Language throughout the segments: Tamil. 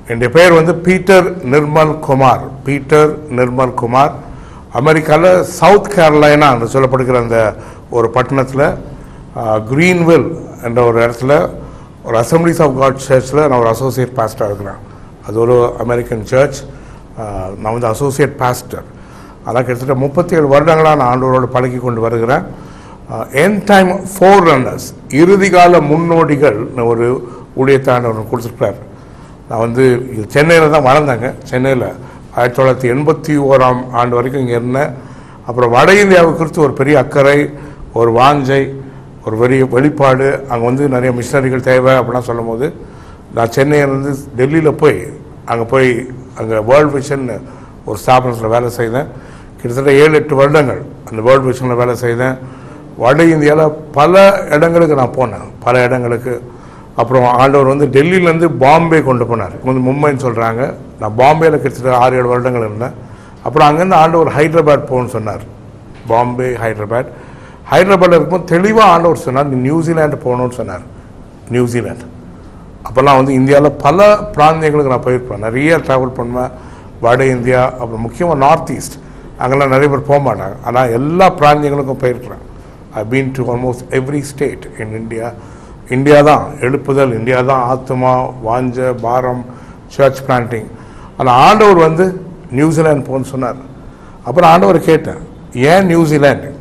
என்னுடைய பெயர் வந்து பீட்டர் நிர்மல் குமார். பீட்டர் நிர்மல் குமார். அமெரிக்காவில் சவுத் கேரளைனா என்று சொல்லப்படுகிற அந்த ஒரு பட்டணத்தில் கிரீன்வில் என்ற ஒரு இடத்துல ஒரு அசம்பிளிஸ் ஆஃப் காட் சர்ச்சில் நான் ஒரு அசோசியேட் பாஸ்டராக இருக்கிறேன். அது ஒரு அமெரிக்கன் சர்ச். நான் வந்து அசோசியேட் பாஸ்டர். அதான் கிட்டத்தட்ட 37 வருடங்களாக நான் ஆண்டவரோடு பழகி கொண்டு வருகிறேன். என் டைம் ஃபோர் ரன்னர்ஸ், இறுதிகால முன்னோடிகள் ஒரு ஊழியத்தை ஆண்டவர் கொடுத்துருக்கிறார். நான் வந்து சென்னையில் தான் வளர்ந்தேங்க. சென்னையில் 1981ஆம் ஆண்டு வரைக்கும் இங்கே இருந்தேன். அப்புறம் வட இந்தியாவை குறித்து ஒரு பெரிய அக்கறை, ஒரு வாஞ்சை, ஒரு பெரிய வெளிப்பாடு, அங்கே வந்து நிறைய மிஷினரிகள் தேவை அப்படிலாம் சொல்லும் போது நான் சென்னையிலேருந்து டெல்லியில் போய் அங்கே வேர்ல்டு விஷன் ஒரு ஸ்தாபனத்தில் வேலை செய்தேன். கிட்டத்தட்ட 7-8 வருடங்கள் அந்த வேர்ல்டு விஷனில் வேலை செய்தேன். வட இந்தியாவில் பல இடங்களுக்கு நான் போனேன், பல இடங்களுக்கு. அப்புறம் ஆண்டவர் வந்து டெல்லியிலேருந்து பாம்பே கொண்டு போனார். வந்து மும்பைன்னு சொல்கிறாங்க. நான் பாம்பேயில் கிட்டத்தட்ட 6-7 வருடங்கள் இருந்தேன். அப்புறம் அங்கேருந்து ஆண்டவர் ஹைதராபாத் போகணும்னு சொன்னார். பாம்பே, ஹைதராபாத்தில் இருக்கும்போது தெளிவாக ஆண்டவர் சொன்னார், நீ நியூசிலாண்டு போகணும்னு சொன்னார். நியூசிலாண்டு அப்போல்லாம் வந்து இந்தியாவில் பல பிராந்தியங்களுக்கு நான் போயிருப்பேன். நிறைய ட்ராவல் பண்ணுவேன். வட இந்தியா, அப்புறம் முக்கியமாக நார்த் ஈஸ்ட், அங்கெல்லாம் நிறைய பேர் போக மாட்டாங்க. ஆனால் எல்லா பிராந்தியங்களுக்கும் போயிருக்கிறேன். I been to almost every state in India. India தான் எழுப்புதல், இந்தியா தான் ஆத்மா, வாஞ்ச, பாரம், சர்ச் பிளான்டிங். ஆனால் ஆண்டவர் வந்து நியூசிலாந்து போகணும்னு சொன்னார். அப்புறம் ஆண்டவர் கேட்டேன், ஏன் நியூசிலாண்டு?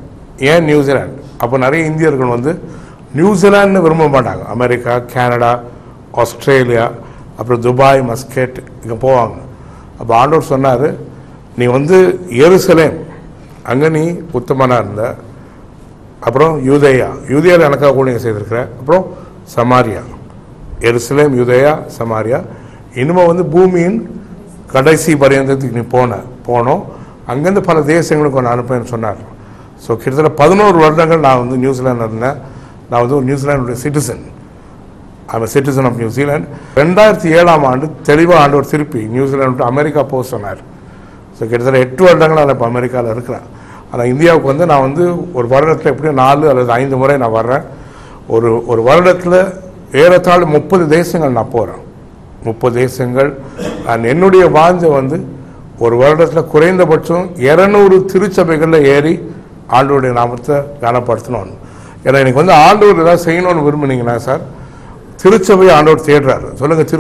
அப்போ நிறைய இந்தியர்கள் வந்து நியூசிலாண்டுன்னு விரும்ப மாட்டாங்க. அமெரிக்கா, கனடா, ஆஸ்திரேலியா, அப்புறம் துபாய், மஸ்கெட் இங்கே போவாங்க. அப்போ ஆண்டவர் சொன்னார், நீ வந்து எருசலேம், அங்கே நீ உத்தமனாக இருந்த. அப்புறம் யூதேயாவில் எனக்காக ஊழியம் செய்திருக்கிற. அப்புறம் சமாரியா, எருசலேம், யூதேயா, சமாரியா. இனிமேல் வந்து பூமியின் கடைசி பரியந்தத்துக்கு நீ போனோம். அங்கேருந்து பல தேசங்களுக்கு ஒன்று அனுப்புன்னு சொன்னார். ஸோ கிட்டத்தட்ட 11 வருடங்கள் நான் வந்து நியூசிலாந்து இருந்தேன். நான் வந்து ஒரு நியூசிலாண்டுடைய சிட்டிசன். Citizen of New Zealand. 2007ஆம் ஆண்டு தெளிவாக ஆண்டவர் திருப்பி நியூசிலாண்டு அமெரிக்கா போக சொன்னார். ஸோ கிட்டத்தட்ட 8 வருடங்கள் நான் இப்போ அமெரிக்காவில் இருக்கிறேன். ஆனால் இந்தியாவுக்கு வந்து நான் வந்து ஒரு வருடத்தில் எப்படியும் 4 அல்லது 5 முறை நான் வர்றேன். ஒரு வருடத்தில் ஏறத்தாழ 30 தேசங்கள் நான் போகிறேன். 30 தேசங்கள். நான் என்னுடைய வாஞ்சை வந்து ஒரு வருடத்தில் குறைந்தபட்சம் 200 திருச்சபைகளில் ஏறி ஆண்டவருடைய நாமத்தை கனப்படுத்தணும். ஏன்னா எனக்கு வந்து ஆண்டவர் ஏதாவது செய்யணும்னு விரும்புனீங்கன்னா சார், திருச்சபை ஆண்டவர் தேடுறாரு. சொல்லுங்கள்,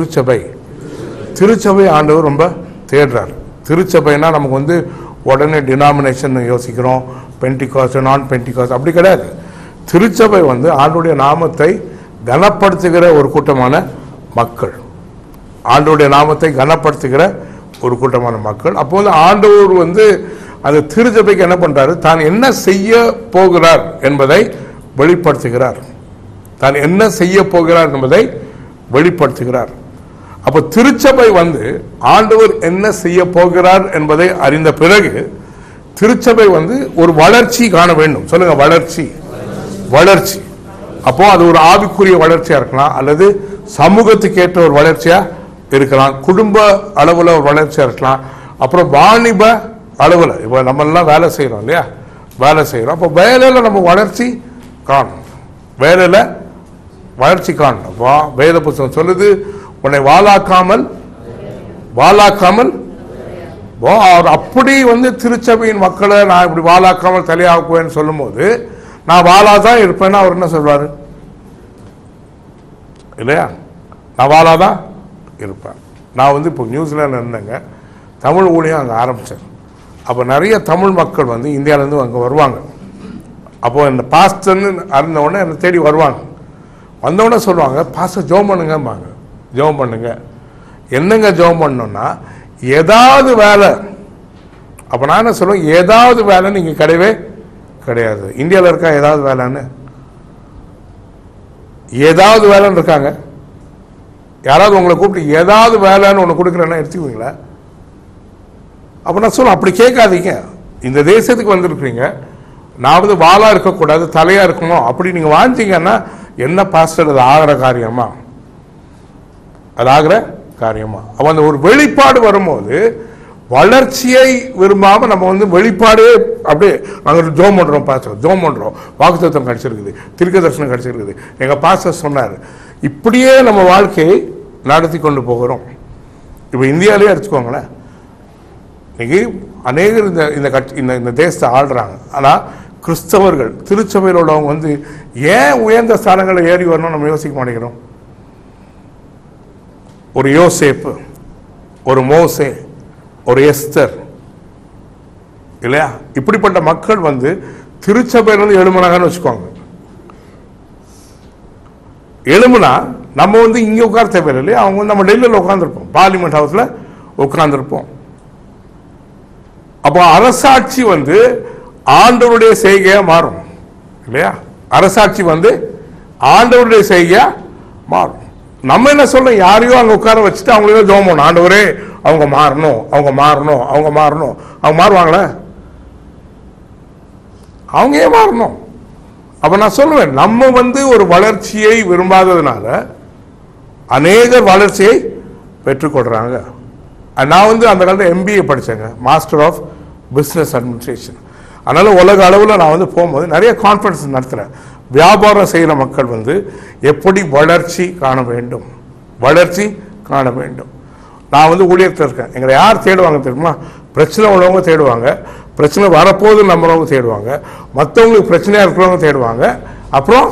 திருச்சபை ஆண்டவர் ரொம்ப தேடுறாரு. திருச்சபைனா நமக்கு வந்து உடனே டினாமினேஷன் யோசிக்கிறோம், பென்டிகாஸ்ட், நான் பென்டிகாஸ்ட், அப்படி கிடையாது. திருச்சபை வந்து ஆண்டவருடைய நாமத்தை கனப்படுத்துகிற ஒரு கூட்டமான மக்கள். ஆண்டவருடைய நாமத்தை கனப்படுத்துகிற ஒரு கூட்டமான மக்கள். அப்போ வந்து ஆண்டவர் வந்து அந்த திருச்சபைக்கு என்ன பண்றாரு, தான் என்ன செய்ய போகிறார் என்பதை வெளிப்படுத்துகிறார். அப்போ திருச்சபை வந்து ஆண்டவர் என்ன செய்ய போகிறார் என்பதை அறிந்த பிறகு திருச்சபை வந்து ஒரு வளர்ச்சி காண வேண்டும். சொல்லுங்க, வளர்ச்சி. அப்போ அது ஒரு ஆவிக்குரிய வளர்ச்சியா இருக்கலாம், அல்லது சமூகத்துக்கு ஏற்ற ஒரு வளர்ச்சியா இருக்கலாம், குடும்ப அளவில் ஒரு வளர்ச்சியா இருக்கலாம், அப்புறம் வாணிப அளவில். இப்போ நம்ம எல்லாம் வேலை செய்யறோம் இல்லையா, அப்போ வேலையில் நம்ம வளர்ச்சி காணணும். வேத புத்தகம் சொல்லுது, உன்னை வாலாக்காமல் அப்படி வந்து திருச்சபையின் மக்களை நான் இப்படி வாலாக்காமல் தலையாக்குவேன்னு சொல்லும் போது நான் வாலாதான் இருப்பேன்னு அவர் என்ன சொல்வாரு இல்லையா? நான் வாலாதான் இருப்பேன். நான் வந்து இப்போ நியூசிலாந்து இருந்தேங்க, தமிழ் ஊழியம் அங்கே ஆரம்பித்தேன். அப்போ நிறைய தமிழ் மக்கள் வந்து இந்தியாவிலேருந்து அங்கே வருவாங்க. அப்போ இந்த பாஸ்டர்னு அறிந்தவுடனே என்னை தேடி வருவாங்க. வந்தவுடனே சொல்லுவாங்க, பாஸ்டர் ஜெபம் பண்ணுங்கம்பாங்க. ஜெபம் பண்ணுங்க. என்னங்க ஜெபம் பண்ணணும்னா, ஏதாவது வேலை. அப்போ நான் என்ன சொல்லுவேன், ஏதாவது வேலைன்னு இங்கே கிடையாது. இந்தியாவில் இருக்கா ஏதாவது வேலைன்னு? ஏதாவது வேலைன்னு இருக்காங்க? யாராவது உங்களை கூப்பிட்டு ஏதாவது வேலைன்னு ஒன்று கொடுக்குறேன்னா எடுத்துக்குவீங்களா? அப்போ நான் சொல்லுவேன், அப்படி கேட்காதீங்க. இந்த தேசத்துக்கு வந்திருக்கிறீங்க, நான் வந்து வாளா இருக்கக்கூடாது, தலையா இருக்கணும் அப்படி நீங்க வாங்கிட்டீங்கன்னா என்ன பாஸ்டர், அது ஆகிற காரியமா? அப்ப அந்த ஒரு வெளிப்பாடு வரும்போது வளர்ச்சியை விரும்பாம நம்ம வந்து வெளிப்பாடு அப்படியே நாங்கள் ஜோம் பண்றோம், பாஸ்டர் ஜோம் பண்றோம், வாக்குத்தத்தம் கிடைச்சிருக்குது, தீர்க்க தரிசனம் கிடைச்சிருக்குது, எங்க பாஸ்டர் சொன்னார், இப்படியே நம்ம வாழ்க்கையை நடத்தி கொண்டு போகிறோம். இப்போ இந்தியாவிலே எடுத்துக்கோங்களேன், இன்னைக்கு அநேகர் இந்த தேசத்தை ஆள்றாங்க. ஆனால் கிறிஸ்தவர்கள் திருச்சபையில் உள்ளவங்க வந்து ஏன் உயர்ந்த ஸ்தானங்களில் ஏறி வரணும் நம்ம யோசிக்க மாட்டேங்கிறோம். ஒரு யோசேப்பு, ஒரு மோசே, ஒரு எஸ்தர் இல்லையா, இப்படிப்பட்ட மக்கள் வந்து திருச்சபையிலிருந்து எழுமுனாங்கன்னு வச்சுக்கோங்க. எழுமுனா நம்ம வந்து இங்கே உட்கார தேவையில்லை இல்லையா, அவங்க வந்து நம்ம டெல்லியில் உட்காந்துருப்போம், பார்லிமெண்ட் ஹவுஸில் உட்காந்துருப்போம். அப்போ அரசாட்சி வந்து ஆண்டவருடைய செய்கையா மாறும் இல்லையா, அரசாட்சி வந்து ஆண்டவருடைய செய்கையா மாறும். நம்ம என்ன சொல்றோம், யாரையோ அங்கே உட்கார வச்சுட்டு அவங்களே ஜெபம் பண்ணணும், ஆண்டவரே அவங்க மாறணும், அவங்க மாறணும், அவங்க மாறணும். அவங்க மாறுவாங்களே, அவங்க ஏன் மாறணும்? அப்ப நான் சொல்லுவேன், நம்ம வந்து ஒரு வளர்ச்சியை விரும்பாததுனால அநேகர் வளர்ச்சியை பெற்றுக்கொள்றாங்க. நான் வந்து அந்த காலத்தில் MBA படித்தேங்க, மாஸ்டர் ஆஃப் பிஸ்னஸ் அட்மினிஸ்ட்ரேஷன். அதனால உலக அளவில் நான் வந்து போகும்போது நிறைய கான்ஃபரன்ஸ் நடத்துகிறேன். வியாபாரம் செய்கிற மக்கள் வந்து எப்படி வளர்ச்சி காண வேண்டும், வளர்ச்சி காண வேண்டும். நான் வந்து ஊழியத்தில் இருக்கேன், எங்களை யார் தேடுவாங்க தெரியுமா? பிரச்சனை உள்ளவங்க தேடுவாங்க, பிரச்சனை வரப்போது நம்புறவங்க தேடுவாங்க, மற்றவங்களுக்கு பிரச்சனையாக இருக்கிறவங்க தேடுவாங்க, அப்புறம்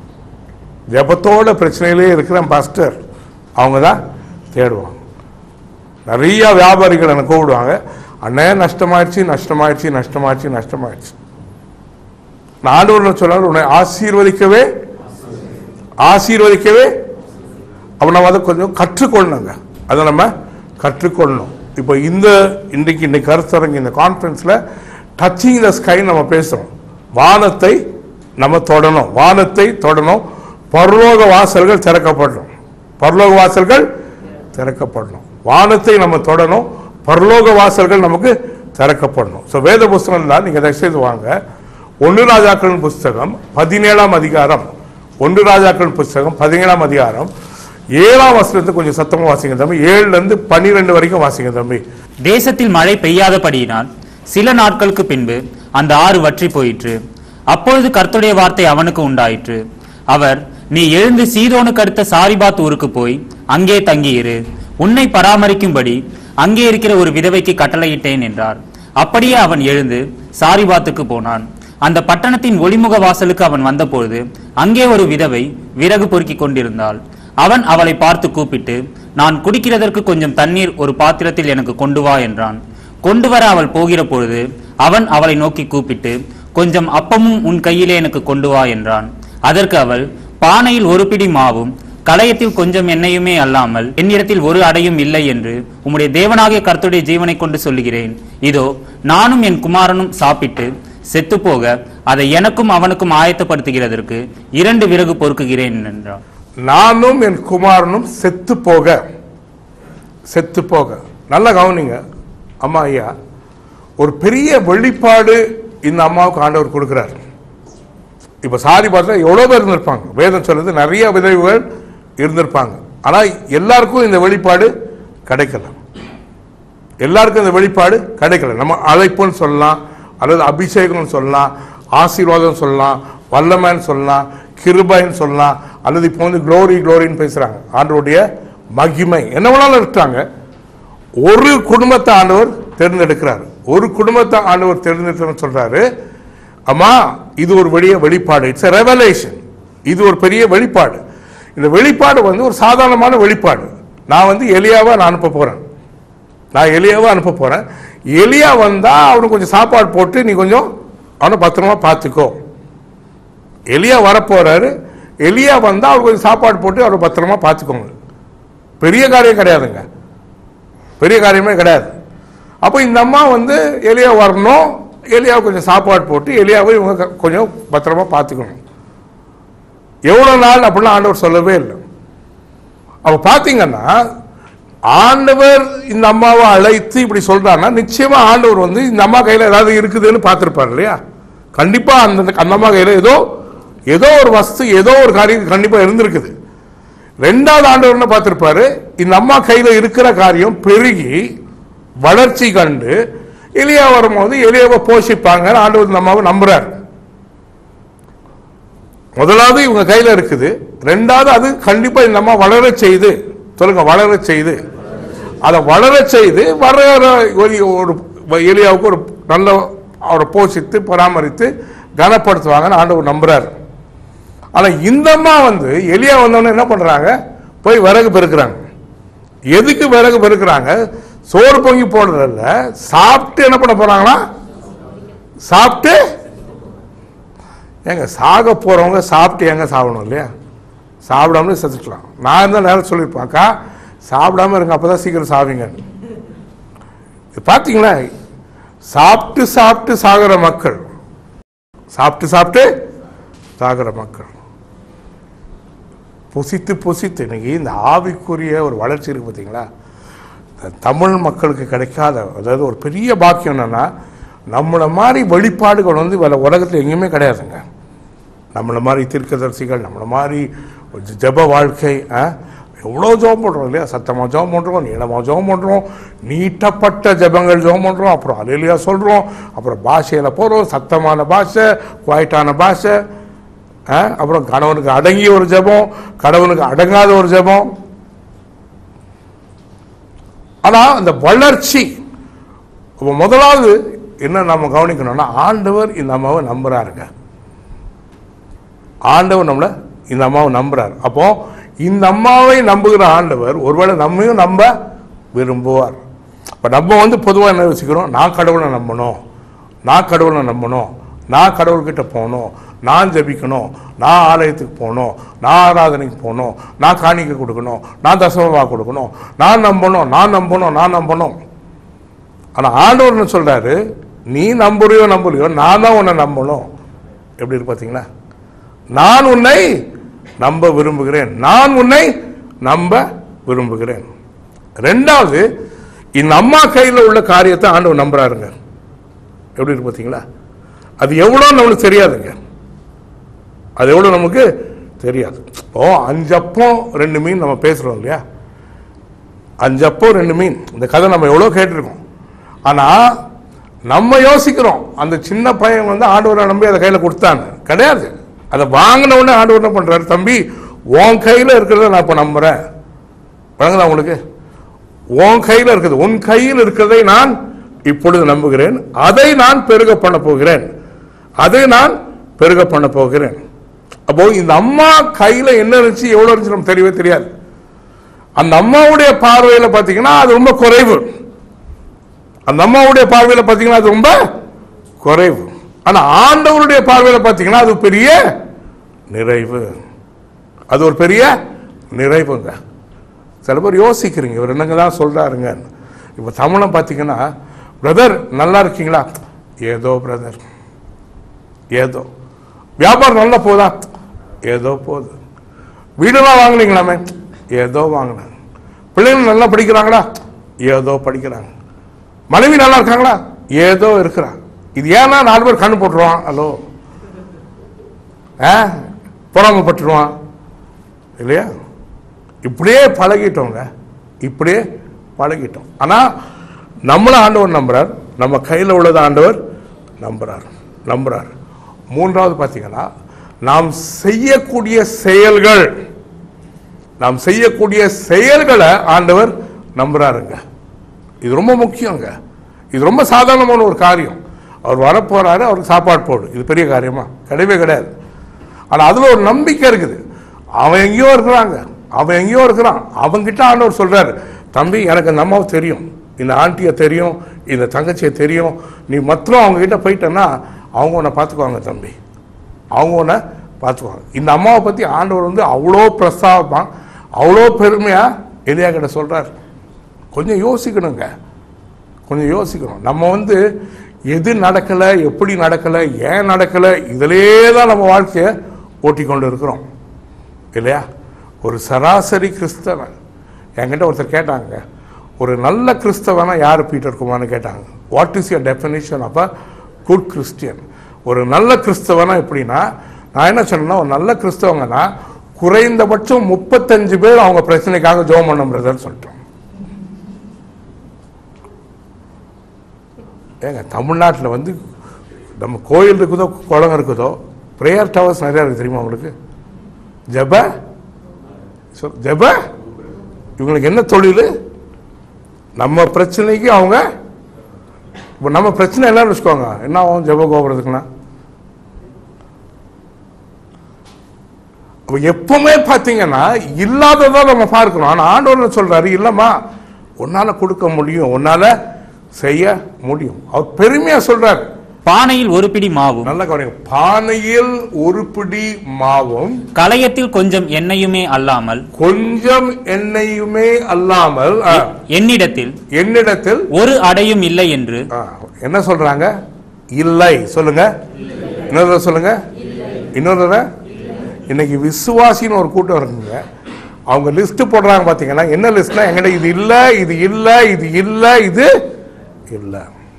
ஜபத்தோட பிரச்சனையிலே இருக்கிற பாஸ்டர் அவங்க தான் தேடுவாங்க. நிறைய வியாபாரிகள் எனக்கு கூப்பிடுவாங்க, அண்ணே நஷ்டமாயிடுச்சு நஷ்டமாயிடுச்சு நஷ்டமாயிடுச்சு நஷ்டமாயிடுச்சு. நான் ஆண்டவர் சொன்னார், உன்னை ஆசீர்வதிக்கவே ஆசீர்வதிக்கவே. அப்போ நம்ம அதை கொஞ்சம் கற்றுக்கொள்ளணுங்க, அதை நம்ம கற்றுக்கொள்ளணும். இப்போ இன்னைக்கு கருத்தரங்கு இந்த கான்ஃபரன்ஸில் டச்சிங் த ஸ்கை நம்ம பேசுகிறோம். வானத்தை நம்ம தொடணும், வானத்தை தொடணும். பரலோக வாசல்கள் திறக்கப்படணும், பரலோக வாசல்கள் திறக்கப்படணும். வானத்தை நம்ம தொடணும், பரலோக வாசல்கள் நமக்கு திறக்கப்படணும். ஸோ வேத புஸ்தகம் தான் நீங்கள் தயவுசெய்து வாங்க, 1 ராஜாக்களின் புஸ்தகம் 17ஆம் அதிகாரம், 1 ராஜாக்களின் புஸ்தகம் 17ஆம் அதிகாரம் 7ஆம் வசனத்தை கொஞ்சம் சத்தமா வாசிங்க தம்பி. 7லிருந்து 12 வரைக்கும் வாசிங்க தம்பி. தேசத்தில் மழை பெய்யாதபடியினால் சில நாட்களுக்கு பின்பு அந்த ஆறு வற்றி போயிற்று. அப்பொழுது கர்த்தருடைய வார்த்தை அவனுக்கு உண்டாயிற்று. அவர், நீ எழுந்து சீதோனுக்கு அடுத்த சாரிபாத் ஊருக்கு போய் அங்கே தங்கியிரு, உன்னை பராமரிக்கும்படி அங்கே இருக்கிற ஒரு விதவைக்கு கட்டளையிட்டேன் என்றார். அப்படியே அவன் எழுந்து சாரிபாத்துக்கு போனான். அந்த பட்டணத்தின் ஒளிமுக வாசலுக்கு அவன் வந்தபொழுது அங்கே ஒரு விதவை விறகு பொறுக்கி கொண்டிருந்தாள். அவன் அவளை பார்த்து கூப்பிட்டு, நான் குடிக்கிறதற்கு கொஞ்சம் தண்ணீர் ஒரு பாத்திரத்தில் எனக்கு கொண்டு வா என்றான். கொண்டு வர அவள் போகிற பொழுது அவன் அவளை நோக்கி கூப்பிட்டு, கொஞ்சம் அப்பமும் உன் கையிலே எனக்கு கொண்டு வா என்றான். அதற்கு அவள், பானையில் ஒரு பிடி மாவும் களையத்தில் கொஞ்சம் எண்ணெயுமே அல்லாமல் என்னிடத்தில் ஒரு அடையும் இல்லை என்று உம்முடைய தேவனாகிய கர்த்தருடைய ஜீவனை கொண்டு சொல்லுகிறேன். இதோ நானும் என் குமாரனும் சாப்பிட்டு செத்து போக அதை எனக்கும் அவனுக்கும் ஆயத்தப்படுத்துகிறதற்கு 2 விறகு பொறுக்குகிறேன் என்றான். நானும் என் குமாரனும் செத்து போக, செத்து போக. நல்லா கவனிங்க அம்மா ஐயா, ஒரு பெரிய வெளிப்பாடு இந்த அம்மாவுக்கு ஆண்டவர் கொடுக்கிறார். இப்ப சாரிபாத்ல எவ்வளவு பேர் இருந்திருப்பாங்க, வேதம் சொல்லுது நிறைய விதவைகள் இருந்திருப்பாங்க. ஆனா எல்லாருக்கும் இந்த வெளிப்பாடு கிடைக்கல, எல்லாருக்கும் இந்த வெளிப்பாடு கிடைக்கல. நம்ம அழைப்புன்னு சொல்லலாம், அல்லது அபிஷேகம் சொல்லலாம், ஆசீர்வாதம் சொல்லலாம், வல்லமைன்னு சொல்லலாம், கிருபைன்னு சொல்லலாம், அல்லது இப்போ வந்து க்ளோரி க்ளோரின்னு பேசுறாங்க, ஆண்டவருடைய மகிமை என்ன வேணாலும் இருக்காங்க. ஒரு குடும்பத்தை ஆண்டவர் தேர்ந்தெடுக்கிறார், ஒரு குடும்பத்தை ஆண்டவர் தேர்ந்தெடுத்து சொல்றாரு, அம்மா இது ஒரு பெரிய வெளிப்பாடு, இட்ஸ் எ ரெவலேஷன், இது ஒரு பெரிய வெளிப்பாடு. இந்த வெளிப்பாடு வந்து ஒரு சாதாரணமான வெளிப்பாடு. நான் வந்து எலியாவை நான் அனுப்ப போறேன், நான் எலியாவை அனுப்ப போறேன். எலியா வந்தா அவனுக்கு கொஞ்சம் சாப்பாடு போட்டு நீ கொஞ்சம் அவனை பத்திரமா பார்த்துக்கோ. எலியா வரப்போறாரு, எலியா வந்தா அவருக்கு கொஞ்சம் சாப்பாடு போட்டு அவரை பத்திரமா பார்த்துக்கோங்க. பெரிய காரியம் கிடையாதுங்க, பெரிய காரியமே கிடையாது. அப்போ இந்த அம்மா வந்து எலியா வரணும், எலியாவை கொஞ்சம் சாப்பாடு போட்டு எலியாவை இவங்க கொஞ்சம் பத்திரமா பார்த்துக்கணும். எவ்வளவு நாள் அப்படின்னா ஆண்டவர் சொல்லவே இல்லை. அப்ப பாத்தீங்கன்னா ஆண்டவர் இந்த அம்மாவை அழைத்து இப்படி சொல்றாருன்னா நிச்சயமா ஆண்டவர் வந்து இந்த அம்மா கையில ஏதாவது இருக்குதுன்னு பார்த்திருப்பாரு இல்லையா. கண்டிப்பா அந்த அம்மா கையில ஏதோ ஒரு வஸ்து, ஏதோ ஒரு காரியம் கண்டிப்பா இருந்திருக்குது. 2வது ஆண்டவர் பார்த்திருப்பாரு, இந்த அம்மா கையில இருக்கிற காரியம் பெருகி வளர்ச்சி கண்டு எலியா வரும்போது எலியாவை போஷிப்பாங்க ஆண்டவர் இந்த அம்மாவை நம்புறாரு. முதலாவது இவங்க கையில இருக்குது, 2வது அது கண்டிப்பா இந்த அம்மா வளர செய்து, சொல்லுங்க வளர செய்து, அதை வளர செய்து ஒரு எலியாவுக்கு ஒரு நல்ல அவரை போஷித்து பராமரித்து கனப்படுத்துவாங்கன்னு ஆண்டவர் நம்புறாரு. ஆனா இந்த அம்மா எலியா வந்தவொடனே என்ன பண்றாங்க, போய் விறகு பெருக்கிறாங்க. எதுக்கு விறகு பெருக்கிறாங்க? சோறு பொங்கி போடுறதில்ல, சாப்பிட்டு என்ன பண்ண போறாங்களா? சாப்பிட்டு ஏங்க சாக போறவங்க சாப்பிட்டு ஏங்க சாப்பிடணும் இல்லையா? சாப்பிடாம செத்துக்கலாம். நான் தான் நேரம் சொல்லியிருப்பாக்கா, சாப்பிடாம இருங்க, அப்பதான் சீக்கிரம் சாவீங்க. பாத்தீங்களா, சாப்பிட்டு சாப்பிட்டு சாகிற மக்கள், சாப்பிட்டு சாப்பிட்டு சாகிற மக்கள், புசித்து புசித்து. இன்னைக்கு இந்த ஆவிக்குரிய ஒரு வளர்ச்சி இருக்கு பார்த்தீங்களா, தமிழ் மக்களுக்கு கிடைக்காத, அதாவது ஒரு பெரிய பாக்கியம் என்னன்னா, நம்மளை மாதிரி வெளிப்பாடுகள் உலகத்தில் எங்கேயுமே கிடையாதுங்க. நம்மளை மாதிரி தீர்க்கதரிசிகள், நம்மளை மாதிரி ஜெப வாழ்க்கை, எவ்வளோ ஜெபம் பண்ணுறோம் இல்லையா? சத்தமாக ஜெபம் பண்ணுறோம், நீளமாக ஜெபம் பண்ணுறோம், நீட்டப்பட்ட ஜெபங்கள் ஜெபம் பண்ணுறோம், அப்புறம் அல்லேலூயா சொல்கிறோம், அப்புறம் பாஷையில் போகிறோம், சத்தமான பாஷை, குவாய்ட்டான பாஷை, அப்புறம் கணவனுக்கு அடங்கிய ஒரு ஜெபம், கடவுனுக்கு அடங்காத ஒரு ஜெபம். ஆனால் அந்த வளர்ச்சி முதலாவது என்ன நம்ம கவனிக்கணும்னா, ஆண்டவர் இந்த அம்மாவை நம்புறாருங்க. ஆண்டவர் நம்மளை இந்த அம்மாவை நம்புறாரு. அப்போ இந்த அம்மாவை நம்புகிற ஆண்டவர் ஒருவேளை நம்மையும் நம்ப விரும்புவார். இப்போ நம்ம பொதுவாக என்ன யோசிக்கிறோம், நான் கடவுளை நம்பணும், நான் கடவுளை நம்பணும், நான் கடவுள்கிட்ட போகணும், நான் ஜெபிக்கணும், நான் ஆலயத்துக்கு போகணும், நான் ஆராதனைக்கு போகணும், நான் காணிக்கை கொடுக்கணும், நான் தசமமாக கொடுக்கணும், நான் நம்பணும், நான் நம்பணும், நான் நம்பணும். ஆனால் ஆண்டவர் என்ன சொல்றாரு, நீ நம்புறியோ நம்புறியோ, நான் தான் உன்னை நம்பணும். எப்படி இருக்கு பார்த்தீங்களா? நான் உன்னை நம்ப விரும்புகிறேன், நான் உன்னை நம்ப விரும்புகிறேன். ரெண்டாவது, இந்த அம்மா கையில் உள்ள காரியத்தை ஆண்டவர் நம்புறாருங்க. எப்படி இருக்கு பார்த்தீங்களா? அது எவ்வளோ நம்மளுக்கு தெரியாதுங்க, அது எவ்வளோ நமக்கு தெரியாது. இப்போ 5 அப்பம் 2 மீன் நம்ம பேசுகிறோம் இல்லையா? 5 அப்பம் 2 மீன், இந்த கதை நம்ம எவ்வளோ கேட்டிருக்கோம். ஆனால் நம்ம யோசிக்கிறோம், அந்த சின்ன பையன் ஆண்டவரை நம்பி அதை கையில் கொடுத்தாங்க கிடையாது. அதை வாங்கின உடனே ஆண்டவர் என்ன பண்ணுறாரு, தம்பி உன் கையில் இருக்கிறத நான் இப்போ நம்புகிறேன். வழங்குதா உங்களுக்கு? உன் கையில் இருக்குது, உன் கையில் இருக்கிறதை நான் இப்பொழுது நம்புகிறேன், அதை நான் பெருக பண்ண போகிறேன், அதை நான் பெருக பண்ண போகிறேன். அப்போ இந்த அம்மா கையில என்ன இருந்துச்சு, எவ்வளவு இருந்துச்சு நமக்கு தெரியவே தெரியாது. அந்த அம்மாவுடைய பார்வையில் பார்த்தீங்கன்னா அது ரொம்ப குறைவு. அந்த அம்மாவுடைய பார்வையில் பார்த்தீங்கன்னா அது ரொம்ப குறைவு. ஆனா ஆண்டவருடைய பார்வையில் பார்த்தீங்கன்னா அது பெரிய நிறைவு. அது ஒரு பெரிய நிறைவுங்க. சில பேர் யோசிக்கிறீங்க, இவர் என்னங்க தான் சொல்றாருங்க. இப்போ தமிழம் பார்த்தீங்கன்னா, பிரதர் நல்லா இருக்கீங்களா? ஏதோ பிரதர், ஏதோ. வியாபாரம் நல்லா போதா? ஏதோ போகுது. வீடெல்லாம் வாங்கினீங்களாமே? ஏதோ வாங்கினாங்க. பிள்ளைகள் நல்லா படிக்கிறாங்களா? ஏதோ படிக்கிறாங்க. மனைவி நல்லா இருக்காங்களா? ஏதோ இருக்கிறாங்க. இது ஏன்னா 4 பேர் கண்ணு போட்டுருவான், ஹலோ பொறாமப்பட்டுருவான் இல்லையா? இப்படியே பழகிட்டோங்க, இப்படியே பழகிட்டோம். ஆனால் நம்மளை ஆண்டவர் நம்புறார், நம்ம கையில் உள்ளது ஆண்டவர் நம்புறார். மூன்றாவது பார்த்தீங்கன்னா, நாம் செய்யக்கூடிய செயல்களை ஆண்டவர் நம்புறாருங்க. இது ரொம்ப முக்கியங்க. இது ரொம்ப சாதாரணமான ஒரு காரியம். அவர் வரப்போறாரு, அவருக்கு சாப்பாடு போடு, இது பெரிய காரியமா? கிடையவே கிடையாது. ஆனால் அதில் ஒரு நம்பிக்கை இருக்குது. அவன் எங்கேயோ இருக்கிறான், அவன்கிட்ட ஆண்டவர் சொல்றாரு, தம்பி எனக்கு இந்த அம்மாவை தெரியும், இந்த ஆண்டியை தெரியும், இந்த தங்கச்சியை தெரியும், நீ மாத்திரம் அவங்க கிட்ட போயிட்டேன்னா அவங்க உன்னை பார்த்துக்குவாங்க தம்பி, அவங்க உன்னை பார்த்துக்குவாங்க. இந்த அம்மாவை பற்றி ஆண்டவர் அவ்வளோ பிரஸ்தாபமாக, அவ்வளோ பெருமையாக எலியா கிட்ட சொல்கிறார். கொஞ்சம் யோசிக்கணுங்க, கொஞ்சம் யோசிக்கணும். நம்ம எது நடக்கலை, எப்படி நடக்கலை, ஏன் நடக்கலை, இதிலே தான் நம்ம வாழ்க்கையை ஓட்டி கொண்டு இருக்கிறோம் இல்லையா? ஒரு சராசரி கிறிஸ்தவன் என்கிட்ட ஒருத்தர் கேட்டாங்க, ஒரு நல்ல கிறிஸ்தவனா யார் பீட்டர் குமார்னு கேட்டாங்க. What is your definition of a good Christian? ஒரு நல்ல கிறிஸ்தவனா எப்படின்னா, நான் என்ன சொன்னேன்னா, ஒரு நல்ல கிறிஸ்தவங்கன்னா குறைந்தபட்சம் 35 பேர் அவங்க பிரச்சனைக்காக ஜெபம் பண்ண பிரதர்ன்னு சொல்லிட்டோம். ஏங்க தமிழ்நாட்டில் நம்ம கோயில் இருக்குதோ குளம் இருக்குதோ, ப்ரேயர் டவர்ஸ் நிறையா இருக்குது தெரியுமா உங்களுக்கு? ஜெப இவங்களுக்கு என்ன தொழில்? நம்ம பிரச்சனைக்கு அவங்க, இப்போ நம்ம பிரச்சனை என்னன்னு வச்சுக்கோங்க, என்ன ஆகும் ஜெப கோபுரத்துக்குன்னா? எப்பவுமே பார்த்தீங்கன்னா இல்லாததான் நம்ம பார்க்கணும். ஆனால் ஆண்டவர் சொல்றாரு, இல்லம்மா உன்னால கொடுக்க முடியும், உன்னால செய்ய முடியும். அவர் பெருமையா சொல்றாரு. பானையில் ஒரு பிடி மாவும், நல்ல கவனிங்க, பானையில் ஒரு பிடி மாவும் கலயத்தில் கொஞ்சம் எண்ணெயுமே அல்லாமல், கொஞ்சம் எண்ணெயுமே அல்லாமல் என்னிடத்தில் ஒரு அடையும் இல்லை என்று என்ன சொல்றாங்க? இல்லை. சொல்லுங்க, இன்னொரு சொல்லுங்க, இன்னொரு. இன்னைக்கு விசுவாசின்னு ஒரு கூட்டம் இருக்குங்க. அவங்க லிஸ்ட் போடுறாங்க பாத்தீங்கன்னா, என்ன லிஸ்ட்னா, எங்கிட்ட இது இல்ல, இது இல்ல, இது இல்ல, இது இல்ல.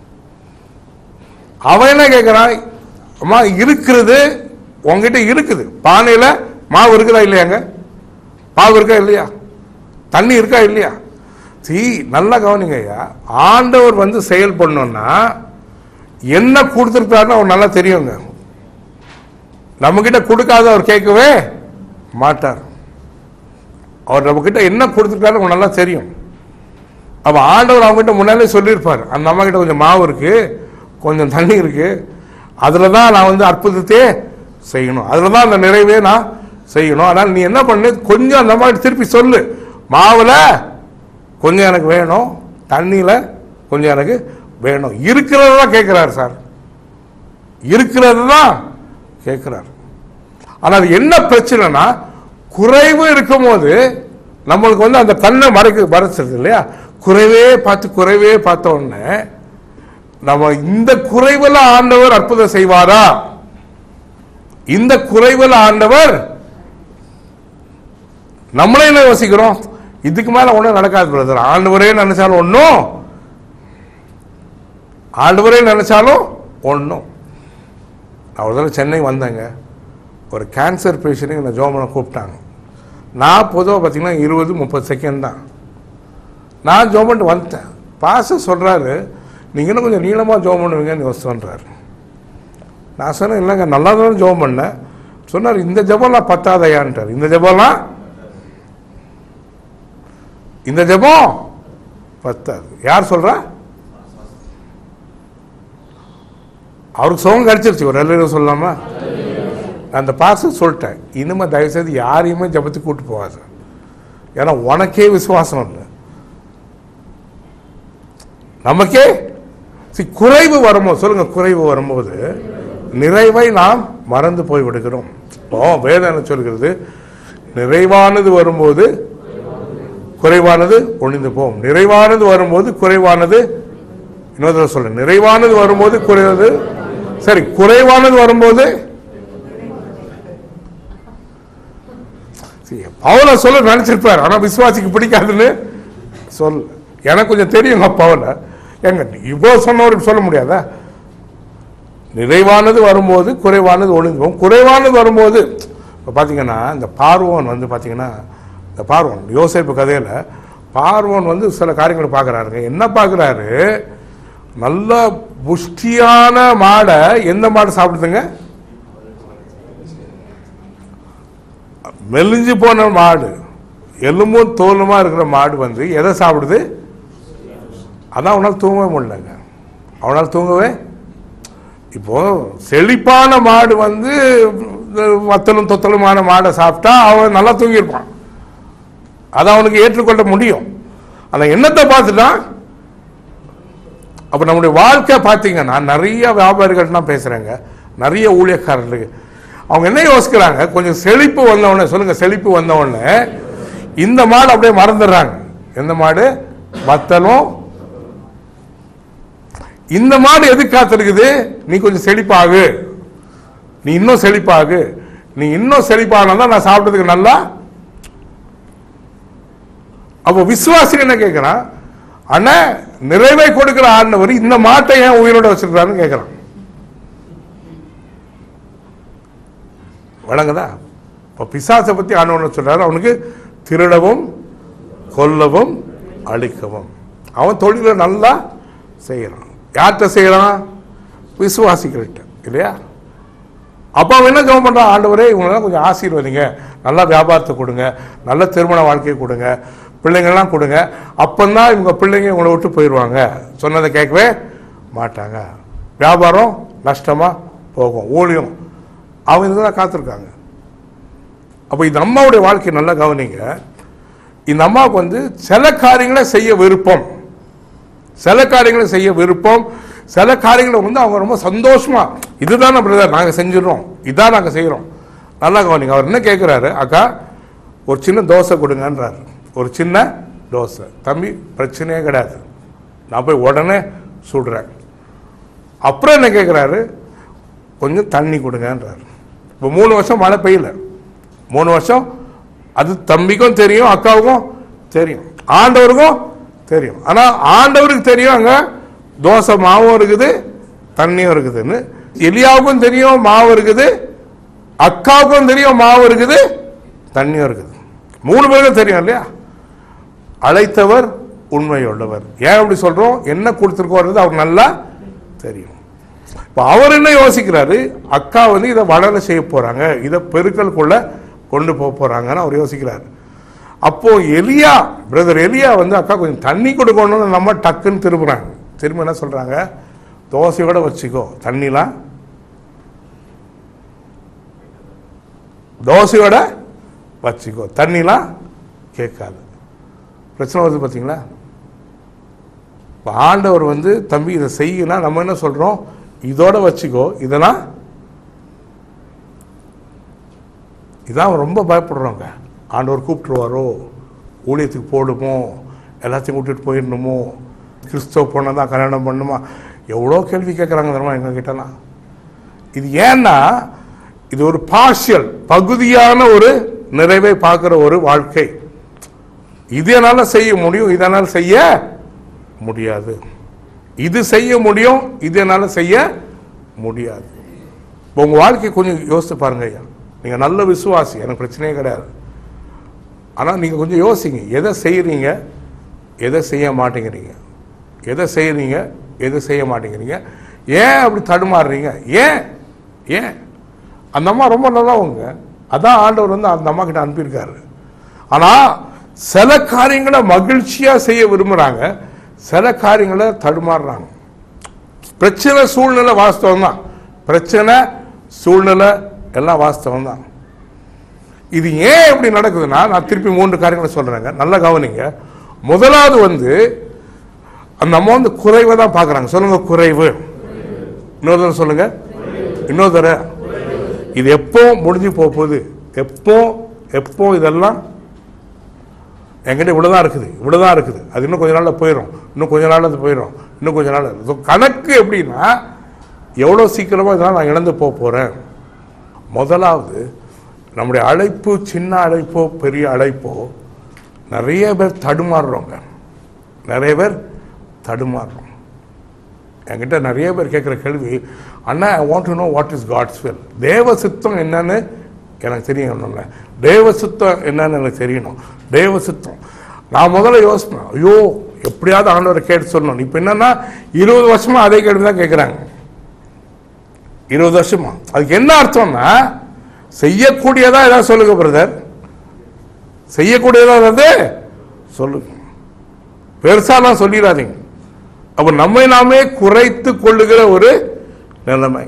அவன் என்ன கேட்கிறான்? அம்மா இருக்கிறது, உங்ககிட்ட இருக்குது. பானையில மாவு இருக்குதா இல்லையாங்க? மாவு இருக்கா இல்லையா? தண்ணி இருக்கா இல்லையா? நல்லா கவனிங்க ஐயா. ஆண்டவர் வந்து செயல்படணும்னா என்ன கொடுத்துருக்காருன்னு அவர் நல்லா தெரியுங்க. நம்ம கிட்ட கொடுக்காத அவர் கேட்கவே மாட்டார். அவர் நம்ம கிட்ட என்ன கொடுத்துருக்காரு அவங்க நல்லா தெரியும். அப்ப ஆண்டவர் அவங்க கிட்ட முன்னாலே சொல்லியிருப்பார், அந்த அம்மா கிட்ட கொஞ்சம் மாவு இருக்கு, கொஞ்சம் தண்ணி இருக்கு, அதுல தான் நான் வந்து அற்புதத்தையே செய்யணும், அதுல தான் அந்த நிறைவே நான் செய்யணும். அதனால நீ என்ன பண்ணு, கொஞ்சம் அந்த அம்மா திருப்பி சொல்லு, மாவுல கொஞ்சம் எனக்கு வேணும், தண்ணியில கொஞ்சம் எனக்கு வேணும். இருக்கிறது தான் கேட்கிறாரு சார், இருக்கிறது தான் கேட்கிறார். ஆனால் என்ன பிரச்சனைனா, குறைவு இருக்கும் போது நம்மளுக்கு வந்து அந்த கண்ணை மறைச்சிருது இல்லையா? குறைவே பார்த்த உடனே நம்ம இந்த குறைவில் ஆண்டவர் அற்புதம் செய்வாரா? இந்த குறைவில் ஆண்டவர், நம்மளே என்ன யோசிக்கிறோம், இதுக்கு மேல ஒன்றும் நடக்காது பிரதர், ஆண்டவரே நினைச்சாலும் ஒன்றும். நான் ஒரு தடவை சென்னை வந்தேங்க. ஒரு கேன்சர் பேஷண்ட்டுக்கு என்னை ஜோம் பண்ண கூப்பிட்டாங்க. நான் பொதுவாக பார்த்தீங்கன்னா 20-30 செகண்ட் தான். நான் ஜோம் பண்ணிட்டு வந்துட்டேன். பாஸ்டர் சொல்கிறாரு, நீங்கள் இன்னும் கொஞ்சம் நீளமாக ஜோம் பண்ணுவீங்கன்னு யோசிச்சுன்றாரு. நான் சொன்னேன், இல்லைங்க நல்லா தான் ஜோம் பண்ணேன். சொன்னார், இந்த ஜபம்லாம் பத்தாதையான்ட்டார். இந்த ஜபம் பத்தாது. யார் சொல்கிறா? அவருக்கு சுகம் கிடைச்சிருச்சு. ஒரு எல்லாரும் சொல்லாமா? அந்த பாஸ்டர் சொல்லிட்டேன், இனிமே தயவுசெய்து யாரையுமே ஜபத்துக்கு கூட்டு போகாது. ஏன்னா உனக்கே விசுவாசம் இல்லை, நமக்கே. குறைவு வரும்போது, சொல்லுங்க, குறைவு வரும்போது நிறைவை நாம் மறந்து போய் விடுகிறோம். வேதனை சொல்கிறது, நிறைவானது வரும்போது குறைவானது ஒழிந்து போகும். நிறைவானது வரும்போது குறைவானது, இன்னொரு சொல்ல, நிறைவானது வரும்போது குறைவது, சரி, குறைவானது வரும்போது பவுல சொல்ல நினைச்சிருப்பார். ஆனா விசுவாசிக்கு பிடிக்காதுன்னு சொல். எனக்கு கொஞ்சம் தெரியுங்க பவுல. எங்க இவ்வளவு சொன்னவருக்கு சொல்ல முடியாதா? நிறைவானது வரும்போது குறைவானது ஒழிந்து போகும். குறைவானது வரும்போது இப்போ பார்த்தீங்கன்னா, இந்த பார்வோன் வந்து பார்த்தீங்கன்னா, இந்த பார்வோன் யோசேப்பு கதையில் பார்வோன் வந்து சில காரியங்களை பார்க்குறாருங்க. என்ன பார்க்குறாரு? நல்ல புஷ்டியான மாடை, எந்த மாடு சாப்பிடுதுங்க? மெலிஞ்சு போன மாடு, எலும்பும் தோலுமா இருக்கிற மாடு வந்து எதை சாப்பிடுது? அதான் அவனால் தூங்கவே முடியலங்க. அவனால் தூங்கவே, இப்போ செழிப்பான மாடு வந்து வத்தலும் தொத்தலுமான மாடை சாப்பிட்டா அவன் நல்லா தூங்கியிருப்பான், அதை அவனுக்கு ஏற்றுக்கொள்ள முடியும். அந்த எண்ணத்தை பார்த்துட்டான். அப்போ நம்முடைய வாழ்க்கை பார்த்தீங்கன்னா, நிறைய வியாபாரிகள்லாம் பேசுகிறேங்க, நிறைய ஊழியக்காரர்களுக்கு அவங்க என்ன யோசிக்கிறாங்க, கொஞ்சம் செழிப்பு வந்தவொடனே, சொல்லுங்க, செழிப்பு வந்தவொடனே இந்த மாடு அப்படியே மறந்துடுறாங்க. எந்த மாடு? வத்தலும். இந்த மாடு எதுக்கு காத்திருக்குது? நீ கொஞ்சம் செழிப்பாகு, நீ இன்னும் செழிப்பாகு, நீ இன்னும் செழிப்பானதான் நான் சாப்பிட்டதுக்கு நல்லா. அப்போ விசுவாசி என்ன கேட்கிறான்? ஆனா நிறைவை கொடுக்கிற ஆண்டவர் இந்த மாட்டை ஏன் உயிரோட வச்சிருக்காருன்னு கேட்கிறான். வழங்குதா? இப்போ பிசாசை பத்தி ஆண்டவர் சொல்றாரு, அவனுக்கு திருடவும் கொல்லவும் அழிக்கவும். அவன் தொழிலை நல்லா செய்யறான். யார்கிட்ட செய்யறான்? விசுவாசிக்கிட்ட, இல்லையா? அப்போ அவன் என்ன ஜெபம் பண்றான்? ஆண்டவரே, இவங்களெல்லாம் கொஞ்சம் ஆசீர்வதிங்க, நல்லா வியாபாரத்தை கொடுங்க, நல்ல திருமண வாழ்க்கையை கொடுங்க, பிள்ளைங்கள்லாம் கொடுங்க, அப்பந்தான் இவங்க பிள்ளைங்க உங்களை விட்டு போயிடுவாங்க. சொன்னதை கேட்கவே மாட்டாங்க. வியாபாரம் நஷ்டமாக போகும், ஊழியம். அவங்க இதுதான் காத்திருக்காங்க. அப்போ இந்த அம்மாவுடைய வாழ்க்கை நல்லா கவனிங்க. இந்த அம்மாவுக்கு வந்து சில காரியங்களை செய்ய விருப்பம், சில காரியங்களை செய்ய விருப்பம், சில காரியங்களை வந்து அவங்க ரொம்ப சந்தோஷமா, இதுதான் பிரதர் நாங்கள் செஞ்சிடறோம், இதான் நாங்கள் செய்கிறோம். நல்லா கவனிங்க. அவர் என்ன கேட்குறாரு, அக்கா ஒரு சின்ன தோசை கொடுங்கன்றாரு. ஒரு சின்ன தோசை. தம்பி பிரச்சனையே கிடையாது, நான் போய் உடனே சுடுறேன். அப்புறம் என்ன கேட்குறாரு, கொஞ்சம் தண்ணி கொடுங்கன்றாரு. இப்போ 3 வருஷம் மழை பெய்யல, 3 வருஷம். அது தம்பிக்கும் தெரியும், அக்காவுக்கும் தெரியும், ஆண்டவருக்கும் தெரியும். ஆனால் ஆண்டவருக்கு தெரியும் அங்கே தோசை மாவும் இருக்குது தண்ணியும் இருக்குதுன்னு. எலியாவுக்கும் தெரியும் மாவு இருக்குது, அக்காவுக்கும் தெரியும் மாவு இருக்குது தண்ணியும் இருக்குது. 3 பேருக்கும் தெரியும் இல்லையா? அழைத்தவர் உண்மையுள்ளவர். ஏன் அப்படி சொல்றோம்? என்ன கொடுத்துருக்கோன்றது அவருக்கு நல்லா தெரியும். இப்போ அவர் என்ன யோசிக்கிறாரு, அக்கா வந்து இதை வளர செய்ய போறாங்க, இதை பெருக்கலுக்குள்ள கொண்டு போக போறாங்கன்னு அவர் யோசிக்கிறாரு. அப்போ எலியா, பிரதர் எலியா வந்து அக்கா கொஞ்சம் தண்ணி கொடுக்கணும்னு நம்ம டக்குன்னு திரும்புறாங்க. திரும்ப என்ன சொல்றாங்க, தோசையோட வச்சுக்கோ, தண்ணிலாம் தோசையோட வச்சுக்கோ, தண்ணிலாம் கேட்காது. பிரச்சனை வருது பார்த்தீங்களா? இப்போ ஆண்டவர் வந்து தம்பி இதை செய்யனா நம்ம என்ன சொல்றோம், இதோட வச்சுக்கோ, இதெல்லாம் இதான் ரொம்ப பயப்படுறோங்க. ஆண்டவர் கூப்பிட்டுருவாரோ, ஊழியத்துக்கு போடுமோ, எல்லாத்தையும் விட்டுட்டு போயிடணுமோ, கிறிஸ்தவ பொண்ணை தான் கல்யாணம் பண்ணுமா, எவ்வளோ கேள்வி கேட்குறாங்க தெரியுமா எங்க கிட்டலாம். இது ஏன்னா இது ஒரு பார்ஷியல், பகுதியான ஒரு நிறைவை பார்க்குற ஒரு வாழ்க்கை. இதனால செய்ய முடியும், இதனால செய்ய முடியாது. இது செய்ய முடியும், இதனால செய்ய முடியாது. உங்க வாழ்க்கை கொஞ்சம் யோசித்து பாருங்க ஐயா. நீங்க நல்ல விசுவாசி, எனக்கு பிரச்சனையே கிடையாது. ஆனால் நீங்க கொஞ்சம் யோசிங்க, எதை செய்யறீங்க, எதை செய்ய மாட்டேங்கிறீங்க, எதை செய்யறீங்க, எதை செய்ய மாட்டேங்கிறீங்க, ஏன் அப்படி தடுமாறுறீங்க, ஏன் ஏன்? அந்த அம்மா ரொம்ப நல்லவங்க, அதான் ஆண்டவர் வந்து அந்த அம்மா கிட்ட அனுப்பியிருக்காரு. ஆனால் சில காரியங்களை மகிழ்ச்சியா செய்ய விரும்புறாங்க, சில காரியங்களை தடுமாறுறாங்க. பிரச்சனை சூழ்நிலை வாஸ்தவம் தான், பிரச்சனை சூழ்நிலை எல்லாம் வாஸ்தவம் தான். இது ஏன் எப்படி நடக்குதுன்னா, நான் திருப்பி 3 காரியங்களை சொல்றேங்க, நல்லா கவனிங்க. முதலாவது வந்து அந்த அம்மா வந்து குறைவை தான் பார்க்குறாங்க. சொல்லுங்க குறைவு. இன்னொரு தடவை சொல்லுங்க, இன்னொரு தடவை. இது எப்போ முடிஞ்சு போகுது, எப்போ எப்போ இதெல்லாம் என்கிட்ட இவ்வளோதான் இருக்குது, இவ்வளோதான் இருக்குது, அது இன்னும் கொஞ்ச நாளில் போயிடும், இன்னும் கொஞ்ச நாளில் அது போயிடும், இன்னும் கொஞ்ச நாள். கணக்கு எப்படின்னா எவ்வளோ சீக்கிரமாக இதெல்லாம் நான் இழந்து போக போகிறேன். முதலாவது நம்முடைய அழைப்பு, சின்ன அழைப்போ பெரிய அழைப்போ, நிறைய பேர் தடுமாறுறோங்க, நிறைய பேர் தடுமாறுறோம். என்கிட்ட நிறைய பேர் கேட்குற கேள்வி, அண்ணா I want to know what is God's will. தேவ சித்தம் என்னன்னு எனக்கு தெரியணும், தேவ சித்தம் என்னன்னு எனக்கு தெரியணும், தேவ சித்தம். நான் முதல்ல யோசிப்பேன், ஐயோ எப்படியாவது ஆண்டவரை கேட்டு சொல்லணும். இப்போ என்னன்னா 20 வருஷமா அதே கேள்வி தான் கேட்குறாங்க, 20 வருஷமா. அதுக்கு என்ன அர்த்தம்னா, செய்யக்கூடியதா ஏதாவது சொல்லுங்க பிரதர், செய்யக்கூடியதா ஏதாவது சொல்லுங்க, பெருசாலாம் சொல்லிடாதீங்க. அப்ப நம்மை நாமே குறைத்து கொள்ளுகிற ஒரு நிலைமை.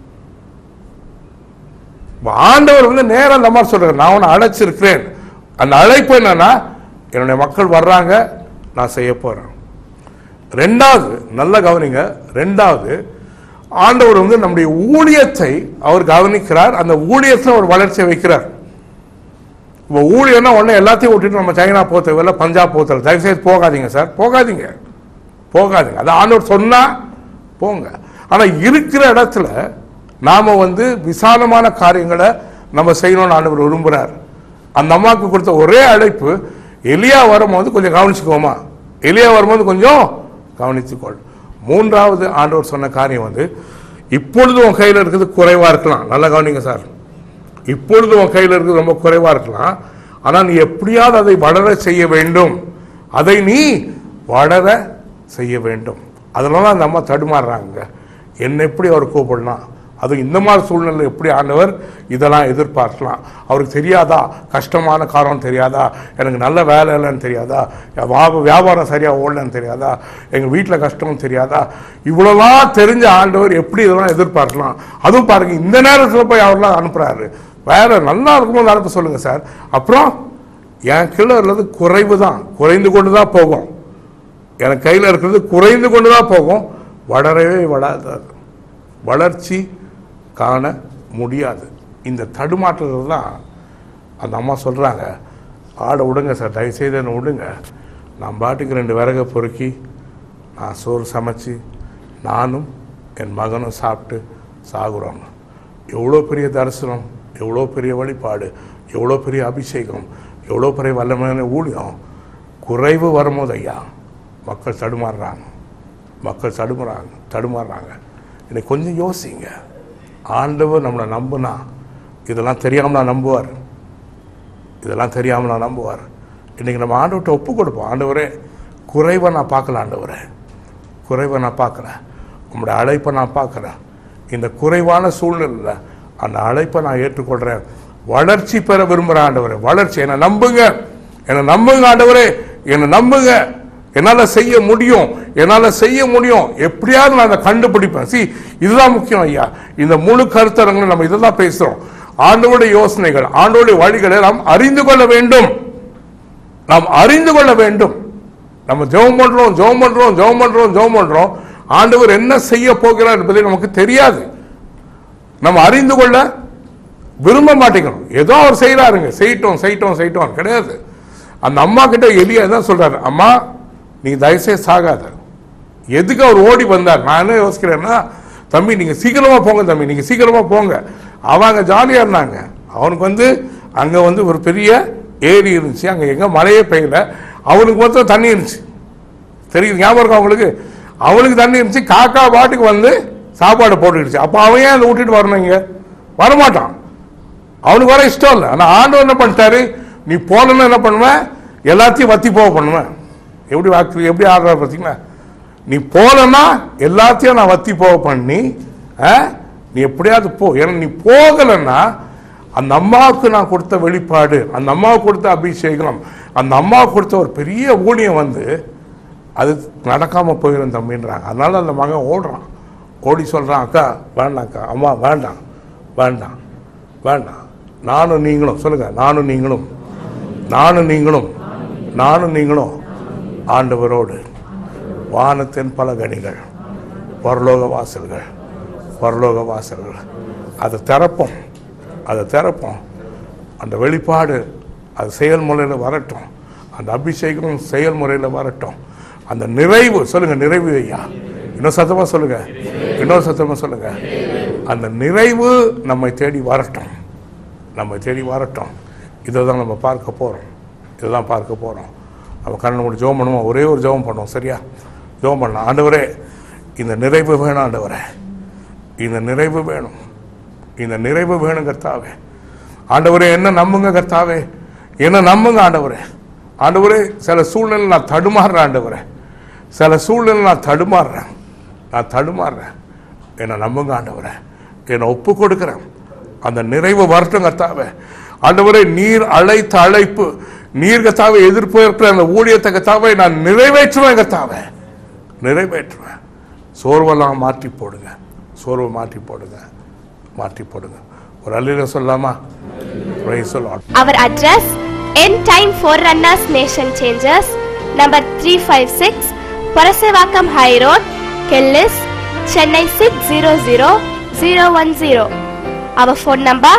ஆண்டவர் வந்து நேரம் அந்த மாதிரி சொல்றாரு, நான் உன்னை அழைச்சிருக்கிறேன். அந்த அழைப்பு என்னன்னா, என்னுடைய மக்கள் வர்றாங்க, நான் செய்ய போறேன். ரெண்டாவது நல்ல கவனிங்க, ரெண்டாவது ஆண்டவர் வந்து நம்முடைய ஊழியத்தை அவர் கவனிக்கிறார், அந்த ஊழியத்தில் ஒரு வளர்ச்சியை வைக்கிறார். இப்போ ஊழியர்னா உடனே எல்லாத்தையும் விட்டுட்டு நம்ம சைனா போக தேவையில்ல, பஞ்சாப் போக தேவை. தயவுசெய்து போகாதீங்க சார், போகாதீங்க போகாதீங்க. அது ஆண்டவர் சொன்னா போங்க. ஆனா இருக்கிற இடத்துல நாம வந்து விசாலமான காரியங்களை நம்ம செய்யணும்னு ஆண்டவர் விரும்புறார். அந்த அம்மாவுக்கு கொடுத்த ஒரே அழைப்பு, எலியா வரும்போது கொஞ்சம் கவனிச்சுக்கோமா, எலியா வரும்போது கொஞ்சம் கவனித்துக்கொள். மூன்றாவது ஆண்டவர் சொன்ன காரியம் வந்து, இப்பொழுது உன் கையில் இருக்குது குறைவா இருக்கலாம். நல்லா கவனிங்க சார், இப்பொழுது உன் கையில் இருக்குது ரொம்ப குறைவா இருக்கலாம், ஆனால் நீ எப்படியாவது அதை வளர செய்ய வேண்டும், அதை நீ வளர செய்ய வேண்டும். அதனால அந்த அம்மா தடுமாறுறாங்க, என்ன எப்படி அவர் கூப்பிடலாம், அதுவும் இந்த மாதிரி சூழ்நிலை எப்படி ஆண்டவர் இதெல்லாம் எதிர்பார்க்கலாம்? அவருக்கு தெரியாதா கஷ்டமான காரணம் தெரியாதா? எனக்கு நல்ல வேலை இல்லைன்னு தெரியாதா? வியாபாரம் சரியாக ஓடலன்னு தெரியாதா? எங்கள் வீட்டில் கஷ்டம் தெரியாதா? இவ்வளோலாம் தெரிஞ்ச ஆண்டவர் எப்படி இதெல்லாம் எதிர்பார்க்கலாம்? அதுவும் பாருங்கள், இந்த நேரத்தில் போய் அவர்லாம் அனுப்புகிறாரு. வேறு நல்லா இருக்கும்போது அனுப்ப சொல்லுங்கள் சார். அப்புறம் என் கீழே உள்ளது குறைவு தான், குறைந்து கொண்டு தான் போகும். எனக்கு கையில் இருக்கிறது குறைந்து கொண்டு தான் போகும், வளரவே வளராது, வளர்ச்சி காண முடியாது. இந்த தடுமாற்றத்தில் தான் அந்த அம்மா சொல்கிறாங்க, ஆடை விடுங்க சார், தயவுசெய்து என்னை விடுங்க, நான் பாட்டுக்கு 2 விறகை பொறுக்கி நான் சோறு சமைச்சு நானும் என் மகனும் சாப்பிட்டு சாகுறோம். எவ்வளோ பெரிய தரிசனம், எவ்வளோ பெரிய வழிபாடு, எவ்வளோ பெரிய அபிஷேகம், எவ்வளோ பெரிய வல்லமையான ஊழியம். குறைவு வரும்போது ஐயா மக்கள் தடுமாறுறாங்க, மக்கள் தடுமாறுறாங்க. இன்னைக்கு கொஞ்சம் யோசிங்க. ஆண்டவர் நம்மளை நம்புனா இதெல்லாம் தெரியாமல் நான் நம்புவார், இதெல்லாம் தெரியாமல் நான் நம்புவார். இன்றைக்கி நம்ம ஆண்டவர்கிட்ட ஒப்பு கொடுப்போம். ஆண்டவரே, குறைவை நான் பார்க்கல, ஆண்டவரே குறைவை நான் பார்க்குறேன், உங்களுடைய அழைப்பை நான் பார்க்குறேன். இந்த குறைவான சூழ்நிலையில் அந்த அழைப்பை நான் ஏற்றுக்கொள்கிறேன். வளர்ச்சி பெற விரும்புகிறேன் ஆண்டவரே, வளர்ச்சி. என்னை நம்புங்க, என்னை நம்புங்க ஆண்டவரே, என்னை நம்புங்க. என்னால் செய்ய முடியும், என்னால் செய்ய முடியும். எப்படியாவது நான் அதை கண்டுபிடிப்பேன். இதுதான் முக்கியம் ஐயா. இந்த முழு கருத்தரங்களை நம்ம இதை தான் பேசுகிறோம். ஆண்டவருடைய யோசனைகள், ஆண்டவருடைய வழிகளை நாம் அறிந்து கொள்ள வேண்டும், நாம் அறிந்து கொள்ள வேண்டும். நம்ம ஜெபம் பண்றோம், ஆண்டவர் என்ன செய்ய போகிறார் என்பதை நமக்கு தெரியாது. நம்ம அறிந்து கொள்ள விரும்ப மாட்டேங்கிறோம். ஏதோ அவர் செய்யறாருங்க, செய்யட்டும் கிடையாது. அந்த அம்மா கிட்ட எலியா தான் சொல்றாரு, அம்மா நீங்க தயவுசெய்து சாகாத. எதுக்கு அவர் ஓடி வந்தார்? நான் என்ன யோசிக்கிறேன்னா, தம்பி நீங்க சீக்கிரமா போங்க, தம்பி நீங்க சீக்கிரமா போங்க. அவங்க ஜாலியா இருந்தாங்க. அவனுக்கு அங்க ஒரு பெரிய ஏரி இருந்துச்சு, அங்க எங்க மழையே பெய்யல, அவனுக்கு மொத்தம் தண்ணி இருந்துச்சு. தெரியுது, ஞாபகம் இருக்கும் அவங்களுக்கு? அவனுக்கு தண்ணி இருந்துச்சு, காக்கா பாட்டுக்கு சாப்பாடு போட்டுக்கிடுச்சு. அப்போ அவன் ஏன் அதை விட்டுட்டு வரணும்? இங்க வரமாட்டான், அவனுக்கு வர இஷ்டம் இல்லை. ஆனால் ஆண்டவர் என்ன பண்ணிட்டாரு, நீ போலன்னு என்ன பண்ணுவேன், எல்லாத்தையும் வத்தி போக பண்ணுவேன். எப்படி ஆடுறாரு பார்த்தீங்களா? நீ போலன்னா எல்லாத்தையும் நான் வத்தி போக பண்ணி நீ எப்படியாவது போ. ஏன்னா நீ போகலைன்னா அந்த அம்மாவுக்கு நான் கொடுத்த வெளிப்பாடு, அந்த அம்மாவுக்கு கொடுத்த அபிஷேகம், அந்த அம்மாவுக்கு கொடுத்த ஒரு பெரிய ஊழியம் அது நடக்காமல் போயிடும் தம்பின்றாங்க. அதனால அந்த மகன் ஓடுறான், ஓடி சொல்கிறான், அக்கா வேண்டாம், அக்கா அம்மா வேண்டாம் வேண்டாம் வேண்டாம், நானும் நீங்களும் சொல்லுங்க, நானும் நீங்களும் ஆண்டவரோடு வானத்தின் பல கனிகள், பரலோக வாசல்கள் அதை திறப்போம். அந்த வெளிப்பாடு அது செயல்முறையில் வரட்டும், அந்த அபிஷேகம் செயல்முறையில் வரட்டும். அந்த நிறைவு சொல்லுங்க, நிறைவு ஐயா, இன்னொரு சத்தமாக சொல்லுங்க, அந்த நிறைவு நம்மை தேடி வரட்டும். இதை தான் நம்ம பார்க்க போகிறோம். நம்ம கண்ணை மூடி ஜெபம் பண்ணுவோம். ஒரே ஒரு ஜெபம் பண்ணுவோம், சரியா? ஜெபம் பண்ணலாம். ஆண்டவரே, இந்த நிறைவு வேணும் ஆண்டவரே, இந்த நிறைவு வேணும் கர்த்தாவே. ஆண்டவரே என்ன நம்புங்க கர்த்தாவே, என்ன நம்புங்க ஆண்டவரே. சில சூழ்நிலை நான் தடுமாறுறேன் ஆண்டவரே, நான் தடுமாறுறேன். என்னை நம்புங்க ஆண்டவரே, என்னை ஒப்பு கொடுக்குறேன். அந்த நிறைவு வரட்டும் கர்த்தாவே. ஆண்டவரே, நீர் அழைத்த அழைப்பு, நீர் கர்த்தாவே எதிர்பார்க்கிற அந்த ஊழியத்தை கர்த்தாவே நான் நிறைவேற்றுவேன் கர்த்தாவே, நிறைவேற்றுவேன். சோர்வெல்லாம் மாற்றி போடுங்க. ஒரு அல்லேலூயா சொல்லலாமா? Praise the Lord. Our address, End Time Forerunners Nation Changers, number 356, Parasevakam High Road, Kellis, Chennai 600010. Our phone number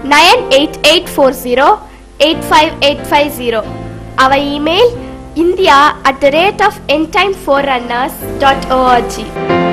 9884085850. Our email india@endtimeforerunners.org.